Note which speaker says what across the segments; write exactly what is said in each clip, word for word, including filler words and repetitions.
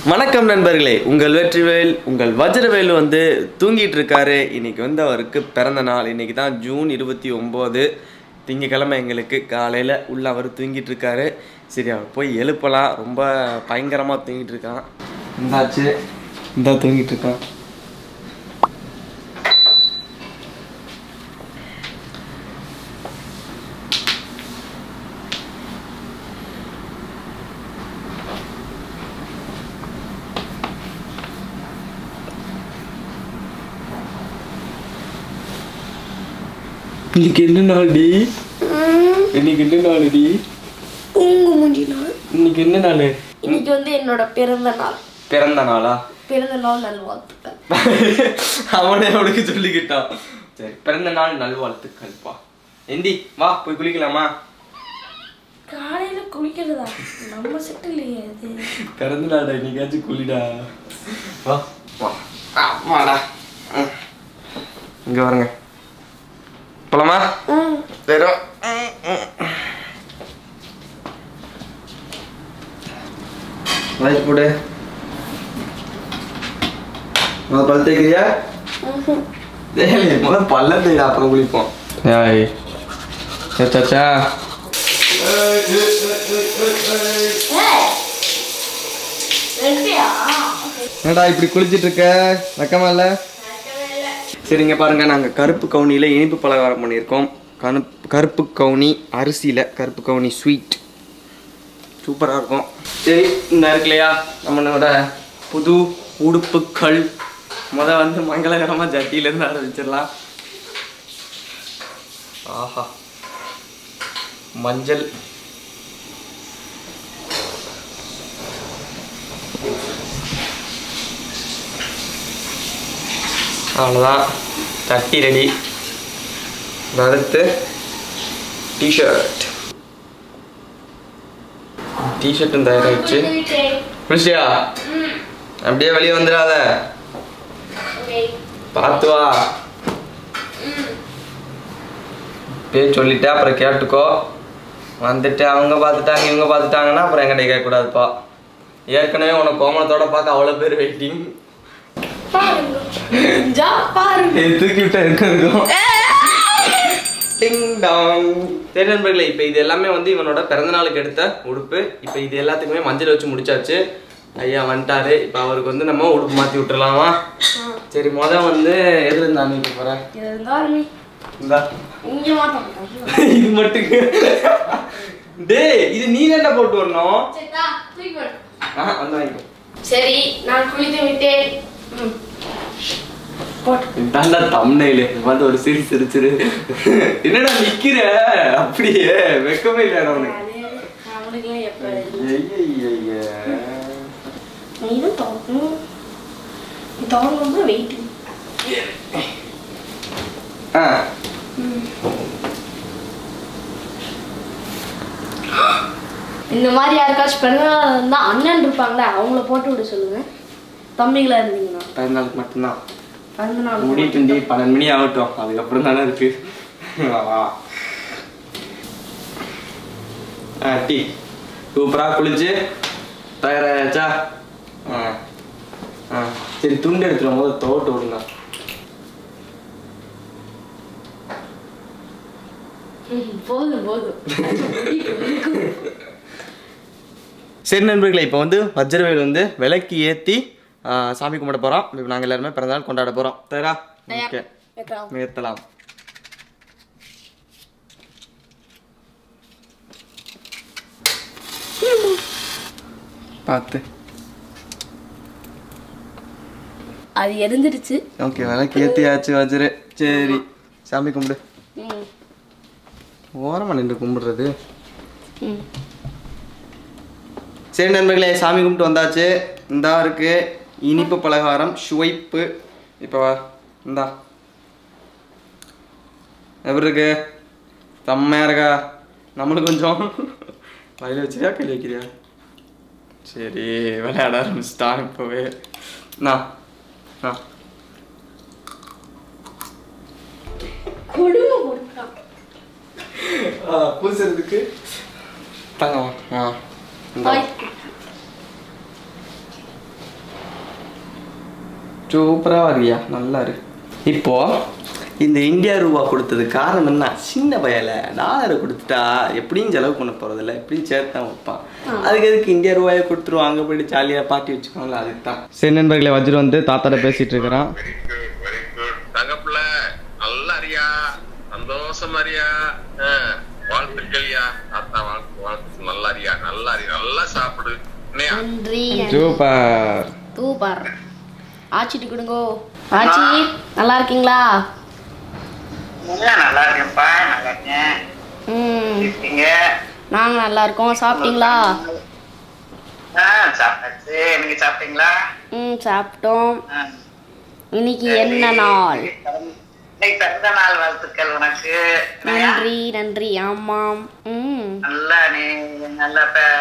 Speaker 1: வணக்கம் நண்பர்களே, உங்கள் வெற்றிவேல் உங்கள் வஜ்ரவேல் வந்து தூங்கிட்டு இருக்காரு. இன்னைக்கு வந்து அவருக்கு பிறந்த நாள். இன்னைக்கு தான் ஜூன் இருபத்தி ஒம்பது திங்கக்கிழமை. எங்களுக்கு காலையில் உள்ள அவர் தூங்கிட்டு இருக்காரு. சரி, அவர் போய் எழுப்பலாம். ரொம்ப பயங்கரமாக தூங்கிட்டு இருக்கான். இந்தாச்சு, இந்தா தூங்கிட்டு இருக்கான். இன்னைக்கு என்ன நாள்டி? இன்னைக்கு என்ன நாள்டி?
Speaker 2: உங்க மூஞ்சி நாள்.
Speaker 1: இன்னைக்கு என்ன நாள்?
Speaker 2: இன்னைக்கு வந்து என்னோட பிறந்த நாள்.
Speaker 1: பிறந்த நாளா?
Speaker 2: பிறந்த நாள் நல்வாழ்த்துக்கள்.
Speaker 1: அவனே அவனுக்கு சொல்லிக்கிட்டான். சரி, பிறந்த நாள் நல்வாழ்த்துக்கள்ப்பா. எந்தி வா, போய் குளிக்கலாமா?
Speaker 2: காலையில குளிக்கிறதா? நம்ம செட் இல்லையே அது.
Speaker 1: பிறந்த நாள் இன்னைக்காச்சும் குளிடா. வா வா வாடா. இங்க வரங்க. போலாமா? சரி, லைட் போடு. முதல் பல் தேய்க்கிறியா? முதல் பல்ல தேய்டா, அப்புறம் குளிப்போம். ஏய் சாச்சா, என்னடா இப்படி குளிச்சிட்டு இருக்க? வெக்கமா இல்ல? சரிங்க, பாருங்க, நாங்கள் கருப்பு கவுனியில் இனிப்பு பலகாரம் பண்ணியிருக்கோம். கருப்பு கருப்பு கவுனி அரிசியில் கருப்பு கவுனி ஸ்வீட் சூப்பராக இருக்கும். சரி, இந்த இருக்குல்லையா நம்மளோட புது உடுப்புக்கள். முத வந்து மங்களகரமாக ஜட்டியிலேருந்து ஆரம்பிச்சிடலாம். ஆஹா, மஞ்சள், அவ்வளோதான், சட்டி ரெடி. அடுத்து டிஷர்ட். டிஷர்ட்டும் தயாராகிடுச்சு. குளிச்சியா? அப்படியே வெளியே வந்துடாத, பார்த்து வா. இப்பயே சொல்லிட்டேன், அப்புறம் கேட்டுக்கோ. வந்துட்டு அவங்க பார்த்துட்டாங்க இவங்க பார்த்துட்டாங்கன்னா அப்புறம் என்கிட்ட கேட்கக்கூடாதுப்பா. ஏற்கனவே உனக்கு கோமணத்தோட பார்க்க அவ்வளோ பேர் வெயிட்டிங். தூக்கி விட்டா இருக்கும். சரி நண்பர்களே, இப்போ இது எல்லாமே வந்து இவனோட பிறந்த நாளுக்கு எடுத்த உடுப்பு. இப்போ இது எல்லாத்துக்குமே மஞ்சள் வச்சு முடிச்சாச்சு. ஐயா வந்துட்டாரு. இப்போ அவருக்கு வந்து நம்ம உடுப்பு மாற்றி விட்டுறலாமா? சரி, மொதல் வந்து எதுல இருந்து ஆரம்பிக்க போறேன்? இது மட்டும் டேய், இது நீ என்ன போட்டு வரணும்? வந்து வாங்கிக்கோ.
Speaker 2: சரி, நான் குளித்து விட்டேன்.
Speaker 1: இதாண்டா தம்ப்நெயில். வந்து ஒரு சிரி சிரிச்சிரு. என்னடா நிக்கிற அப்படியே? வெக்கமே இல்ல அவனுக்கு.
Speaker 2: இந்த மாதிரி யாருக்காச்சும் பிறந்தநாள் இருந்தா அண்ணன் இருப்பாங்களே, அவங்கள போட்டு விட சொல்லுங்க. தம்பிகளா இருந்தீங்கன்னா
Speaker 1: பிறந்தநாளுக்கு மட்டும்தான்.
Speaker 2: பிறந்தநாள்
Speaker 1: முடிட்டு பன்னெண்டு மணி ஆகட்டும், அதுக்கப்புறம் தானே இருக்கு. டீ சூப்பரா குளிச்சு தயாராச்சா? சரி, துண்டு எடுத்துரும் போது தோட்டு விடுங்க.
Speaker 2: போதும் போதும்.
Speaker 1: சரி நண்பர்களே, இப்போ வந்து வஜ்ரவேல் வந்து விளக்கு ஏற்றி சாமி கும்பிட போகிறோம். இப்போ நாங்கள் எல்லாருமே பிறந்தநாள் கொண்டாட போகிறோம். தரா? ஓகே, ஏற்றலாம். பார்த்து
Speaker 2: அது எரிஞ்சிருச்சு.
Speaker 1: ஓகே, விளக்கு ஏற்றியாச்சு வஜ்ரு. சரி, சாமி கும்பிடு. ஓரமாக நின்று கும்பிடுறது. சரி நண்பர்களே, சாமி கும்பிட்டு வந்தாச்சு. இந்தா இருக்கு இனிப்பு பலகாரம் சுவைப்பு. இப்போ இந்தா எப்படி இருக்கு? செம்மையா இருக்கா? நம்மளுக்கு கொஞ்சம் வயல வச்சியா கையில் வைக்கிறியா? சரி, விளையாட ஆரம்பிச்சிட்டான் இப்போவே. நான் நான் பூசுறதுக்கு தாங்க. ஆ சூப்பராக வரியா, நல்லா இருக்கு. இப்போ இந்த இந்தியா ரூபா கொடுத்தது காரணம் என்ன? சின்ன பயல டாலரை கொடுத்துட்டா எப்படியும் செலவு பண்ண போகிறதில்ல, எப்படியும் சேர்த்து தான் வைப்பான். அதுக்கு எதுக்கு இந்தியா ரூபாயை கொடுத்துருவோம், அங்கே போயிட்டு ஜாலியாக பார்ட்டி வச்சுக்கோங்களா, அதுக்கு தான். சரி நண்பர்களை, வஜ்ரு வந்து தாத்தாட்ட பேசிட்டு இருக்கிறான்.
Speaker 3: நல்லாரியா, சந்தோஷமாரியா, வாழ்த்துக்கள்யா, தாத்தா வாழ்த்து வாழ்த்து, நல்லாரியா, நல்லாரி, நல்லா சாப்பிடு.
Speaker 2: நன்றி.
Speaker 1: Super
Speaker 2: super. ஆச்சிட்டு கொடுங்கோ. ஆச்சி நல்லா இருக்கீங்களா?
Speaker 4: நல்லா இருக்கேன்ப்பா, நல்லா இருக்கேன்.
Speaker 2: ம்
Speaker 4: இருக்கீங்க?
Speaker 2: நாங்க நல்லா இருக்கோம். சாப்பிட்டீங்களா?
Speaker 4: ஆ சாப்பிட்டாச்சு. நீங்க சாப்பிட்டீங்களா?
Speaker 2: ம் சாப்பிட்டோம். இன்னைக்கு என்ன நாள்?
Speaker 4: இன்னைக்கு பிறந்த நாள் வாழ்த்துக்கள் உனக்கு.
Speaker 2: நன்றி நன்றி. ஆமாம். ம்
Speaker 4: நல்லா நீ நல்ல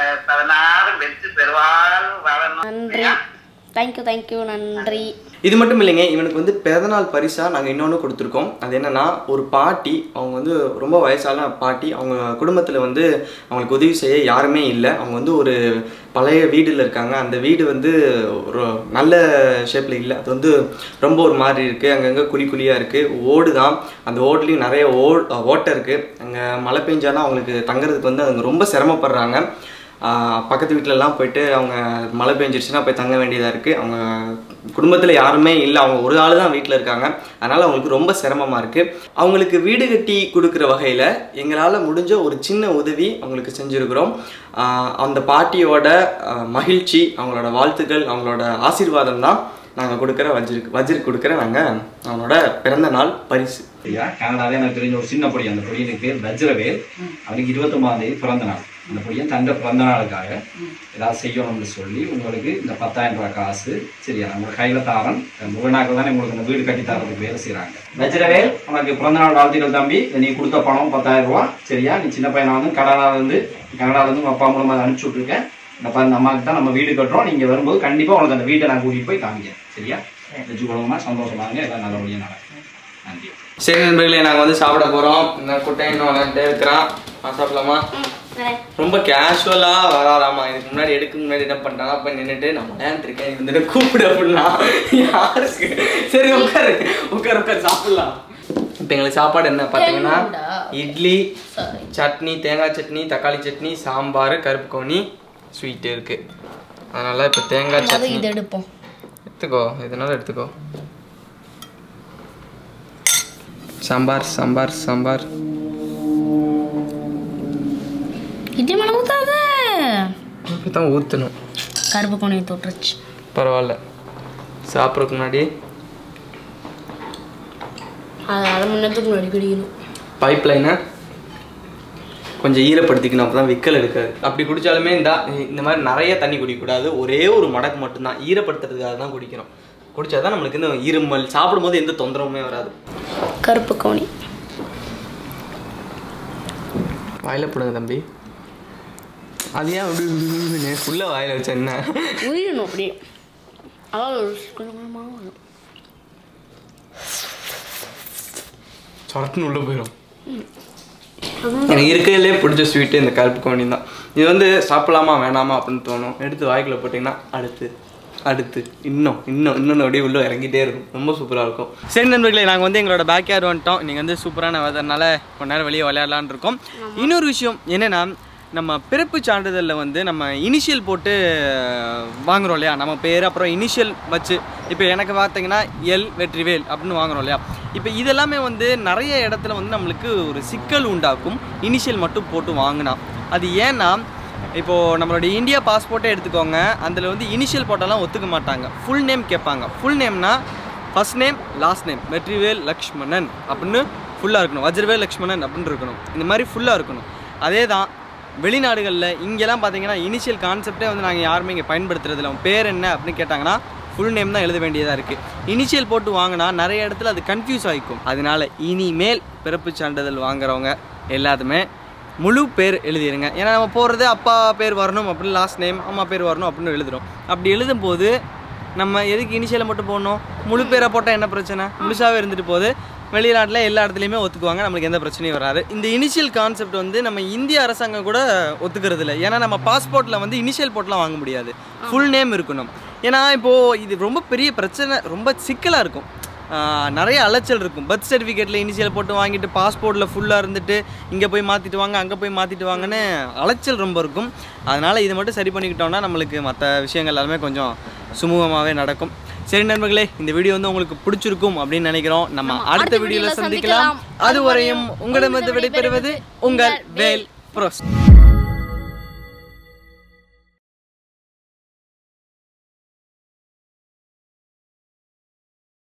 Speaker 4: பதினாறு வெற்றி பெறுவாள் வாழணும்.
Speaker 2: நன்றி. Thank you thank you. நன்றி.
Speaker 1: இது மட்டும் இல்லைங்க, இவனுக்கு வந்து பிறந்தநாள் பரிசாக நாங்கள் இன்னொன்று கொடுத்துருக்கோம். அது என்னென்னா, ஒரு பாட்டி, அவங்க வந்து ரொம்ப வயசான பாட்டி, அவங்க குடும்பத்தில் வந்து அவங்களுக்கு உதவி செய்ய யாருமே இல்லை. அவங்க வந்து ஒரு பழைய வீடில் இருக்காங்க. அந்த வீடு வந்து ஒரு நல்ல ஷேப்பில் இல்லை, அது வந்து ரொம்ப ஒரு மாதிரி இருக்குது, அங்கங்கே குழி குழியாக இருக்குது, ஓடு தான். அந்த ஓட்லேயும் நிறைய ஓ ஓட்டை இருக்குது. அங்கே மழை பெஞ்சானா அவங்களுக்கு தங்குறதுக்கு வந்து அவங்க ரொம்ப சிரமப்படுறாங்க. பக்கத்து வீட்டிலலாம் போயிட்டு அவங்க மழை பெஞ்சிருச்சுன்னா போய் தங்க வேண்டியதாக இருக்குது. அவங்க குடும்பத்தில் யாருமே இல்லை, அவங்க ஒரு ஆள் தான் வீட்டில் இருக்காங்க. அதனால் அவங்களுக்கு ரொம்ப சிரமமாக இருக்குது. அவங்களுக்கு வீடு கட்டி கொடுக்குற வகையில் எங்களால் முடிஞ்ச ஒரு சின்ன உதவி அவங்களுக்கு செஞ்சுருக்கிறோம். அந்த பாட்டியோட மகிழ்ச்சி, அவங்களோட வாழ்த்துக்கள், அவங்களோட ஆசீர்வாதம் தான் நாங்கள் கொடுக்குற வஜ்ருக்கு வஜ்ருக்கு கொடுக்குற நாங்கள் அவனோட பிறந்த நாள் பரிசு.
Speaker 5: சரியா, கனடாவே எனக்கு தெரிஞ்ச ஒரு சின்ன பொடி, அந்த பொடியனுக்கு பேர் வஜ்ரவேல். அவனுக்கு இருபத்தொம்பதாம் தேதி பிறந்த நாள். அந்த பொடியன் தந்த பிறந்த நாளுக்காக ஏதாவது செய்யணும்னு சொல்லி உங்களுக்கு இந்த பத்தாயிரம் ரூபாய் காசு, சரியா, உங்களோட கையில் தாரன் முகநாக்கள் தானே உங்களுக்கு இந்த வீடு கட்டி தரதுக்கு வேலை செய்கிறாங்க. வஜ்ரவேல், உனக்கு பிறந்த நாள் வாழ்த்துக்கள் தம்பி. நீ கொடுத்த பணம் பத்தாயிரம் ரூபா, சரியா. நீ சின்ன பையனை வந்து கனடாவிலேருந்து கனடாவிலேருந்து உங்கள் அப்பா மூலமாக அனுப்பிச்சி விட்ருக்கேன். இந்த பாருங்க, அம்மாவுக்கு தான் நம்ம வீடு கட்டுறோம். நீங்கள் வரும்போது கண்டிப்பாக உனக்கு அந்த வீட்டை நான் கூட்டிகிட்டு போய் காமிக்கிறேன், சரியா. வச்சுக்கொள்ளுமா, சந்தோஷமாங்க, எல்லாம் நல்லபடியாக நடக்கும். நன்றி.
Speaker 1: சரி நண்பர்களே, நாங்கள் வந்து சாப்பிட போகிறோம். இந்த குட்டை இன்னும் விளையாண்டே இருக்கிறான். சாப்பிடலாமா? ரொம்ப கேஷுவலாக வராதாமா. இதுக்கு முன்னாடி எடுக்க முன்னாடி என்ன பண்ணுறாங்க, போய் நின்றுட்டு நான் விளையாண்டுருக்கேன், இது வந்துட்டு கூப்பிடு அப்படின்னா யாருக்கு? சரி உட்காரு உட்காரு உட்காரு சாப்பிடலாம். இப்போ எங்களுக்கு சாப்பாடு என்ன பார்த்தீங்கன்னா, இட்லி, சட்னி, தேங்காய் சட்னி, தக்காளி சட்னி, சாம்பார், கருப்பு கவுனி, ஸ்வீட்டு இருக்குது. அதனால் இப்போ தேங்காய் சட்னி
Speaker 2: இது எடுப்போம்.
Speaker 1: எடுத்துக்கோ, இதனால எடுத்துக்கோ. சாம்பார் சாம்பார் சாம்பார்.
Speaker 2: இட்லி மேலே ஊற்றாது,
Speaker 1: இப்படி தான் ஊற்றணும்.
Speaker 2: கருப்பு கவுனி தொட்டுருச்சு.
Speaker 1: பரவாயில்ல, சாப்பிட்றதுக்கு முன்னாடி
Speaker 2: அது அரை மணி நேரத்துக்கு முன்னாடி குடிக்கணும்.
Speaker 1: பைப் லைனை கொஞ்சம் ஈரப்படுத்திக்கணும், அப்போ தான் விக்கல் எடுக்காது. அப்படி குடித்தாலுமே இந்த இந்த மாதிரி நிறைய தண்ணி குடிக்கக்கூடாது. ஒரே ஒரு மடக்கு மட்டும்தான், ஈரப்படுத்துறதுக்காக தான் குடிக்கணும். குடித்தா தான் நம்மளுக்கு இந்த இருமல், சாப்பிடும்போது எந்த தொந்தரவுமே வராது.
Speaker 2: கருப்பு கவுனி
Speaker 1: வாயில் போடுங்க தம்பி. அது ஏன் அப்படி ஃபுல்லாக வாயில் வச்சா என்ன
Speaker 2: உரியணும் அப்படியே, அதாவது கொஞ்சம் கொஞ்சமாக வரும்.
Speaker 1: சொரட்டுன்னு உள்ளே போயிடும். எனக்கு இருக்கிறதுலே பிடிச்ச ஸ்வீட்டு இந்த கருப்பு கவுனி தான். இது வந்து சாப்பிடலாமா வேணாமா அப்படின்னு தோணும். எடுத்து வாய்க்குள்ளே போட்டிங்கன்னா அடுத்து அடுத்து இன்னும் இன்னும் இன்னொன்று அப்படியே உள்ளே இறங்கிட்டே இருக்கும். ரொம்ப சூப்பராக இருக்கும். சரி நண்பர்களே, நாங்கள் வந்து எங்களோட பேக் யார்டு வந்துட்டோம். நீங்கள் வந்து சூப்பரான வெதர்னால கொஞ்ச நேரம் வெளியே விளையாடலான் இருக்கோம். இன்னொரு விஷயம் என்னென்னா, நம்ம பிறப்பு சான்றிதழில் வந்து நம்ம இனிஷியல் போட்டு வாங்குகிறோம் இல்லையா, நம்ம பேர் அப்புறம் இனிஷியல் வச்சு. இப்போ எனக்கு பார்த்தீங்கன்னா எல் வெற்றிவேல் அப்படின்னு வாங்குகிறோம் இல்லையா. இப்போ இதெல்லாமே வந்து நிறைய இடத்துல வந்து நம்மளுக்கு ஒரு சிக்கல் உண்டாக்கும், இனிஷியல் மட்டும் போட்டு வாங்கினா. அது ஏன்னா, இப்போது நம்மளோட இந்தியா பாஸ்போர்ட்டே எடுத்துக்கோங்க, அதில் வந்து இனிஷியல் போட்டாலாம் ஒத்துக்க மாட்டாங்க, ஃபுல் நேம் கேட்பாங்க. ஃபுல் நேம்னா first name last name, Vetrivel Lakshmanan அப்படின்னு ஃபுல்லாக இருக்கணும், வஜ்ரவேல் லக்ஷ்மணன் அப்படின்னு இருக்கணும். இந்த மாதிரி ஃபுல்லாக இருக்கணும். அதே தான் வெளிநாடுகளில் இங்கெல்லாம் பார்த்தீங்கன்னா இனிஷியல் கான்செப்டே வந்து நாங்கள் யாருமே இங்கே பயன்படுத்துறதில்ல. அவன் பேர் என்ன அப்படின்னு கேட்டாங்கன்னா ஃபுல் நேம் தான் எழுத வேண்டியதாக இருக்குது. இனிஷியல் போட்டு வாங்கினா நிறைய இடத்துல அது கன்ஃபியூஸ் ஆகிக்கும். அதனால் இனிமேல் பிறப்பு சான்றிதழ் வாங்குறவங்க எல்லாத்துமே முழு பேர் எழுதிடுங்க. ஏன்னா நம்ம போகிறது அப்பா பேர் வரணும் அப்படின்னு, லாஸ்ட் நேம் அம்மா பேர் வரணும் அப்படின்னு எழுதுகிறோம். அப்படி எழுதும்போது நம்ம எதுக்கு இனிஷியலை மட்டும் போடணும், முழு பேரை போட்டால் என்ன பிரச்சனை, முழுசாகவே இருந்துட்டு போகுது. வெளிநாட்டில் எல்லா இடத்துலையுமே ஒத்துக்குவாங்க, நம்மளுக்கு எந்த பிரச்சனையும் வராது. இந்த இனிஷியல் கான்செப்ட் வந்து நம்ம இந்திய அரசாங்கம் கூட ஒத்துக்கிறது இல்லை. ஏன்னா நம்ம பாஸ்போர்ட்டில் வந்து இனிஷியல் போட்டெலாம் வாங்க முடியாது, ஃபுல் நேம் இருக்கணும். ஏன்னா இப்போது இது ரொம்ப பெரிய பிரச்சனை, ரொம்ப சிக்கலாக இருக்கும், நிறைய அலைச்சல் இருக்கும். பர்த் சர்டிஃபிகேட்டில் இனிஷியல் போட்டு வாங்கிட்டு பாஸ்போர்ட்டில் ஃபுல்லாக இருந்துட்டு இங்கே போய் மாற்றிட்டு வாங்க அங்கே போய் மாற்றிட்டு வாங்கன்னு அலைச்சல் ரொம்ப இருக்கும். அதனால் இது மட்டும் சரி பண்ணிக்கிட்டோம்னா நம்மளுக்கு மற்ற விஷயங்கள் எல்லாமே கொஞ்சம் சுமூகமாகவே நடக்கும். சரி நண்பர்களே, இந்த வீடியோ வந்து உங்களுக்கு பிடிச்சிருக்கும் அப்படின்னு நினைக்கிறோம். நம்ம அடுத்த வீடியோவில் சந்திக்கலாம். அதுவரையும் உங்களிடமிருந்து விடைபெறுவது உங்கள் வேல் ப்ரோஸ்.